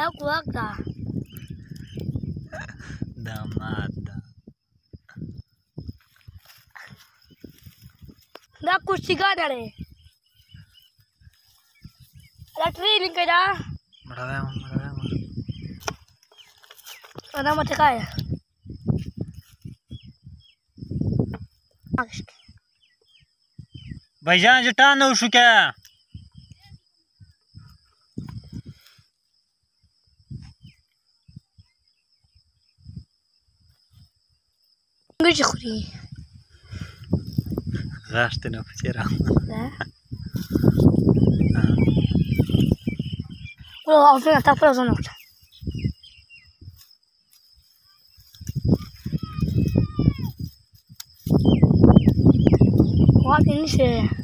Ya kuaga. दामाद ना कुछ सिखा डरे ट्रेनिंग करा अना मत काय भाईजान जटा नौ शुक्या Gıcıkri. Gaste na pecera. Ne? Ulan altına tapar o zaman. Wah ini sih.